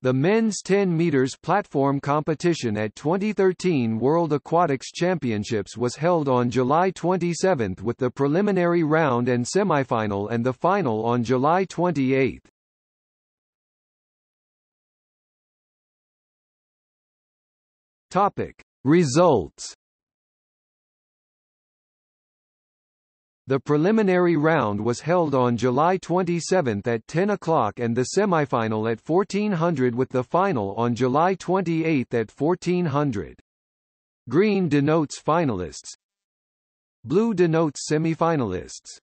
The men's 10 meters platform competition at 2013 World Aquatics Championships was held on July 27 with the preliminary round and semifinal and the final on July 28. Topic: Results. The preliminary round was held on July 27 at 10 o'clock and the semifinal at 1400 with the final on July 28 at 1400. Green denotes finalists. Blue denotes semifinalists.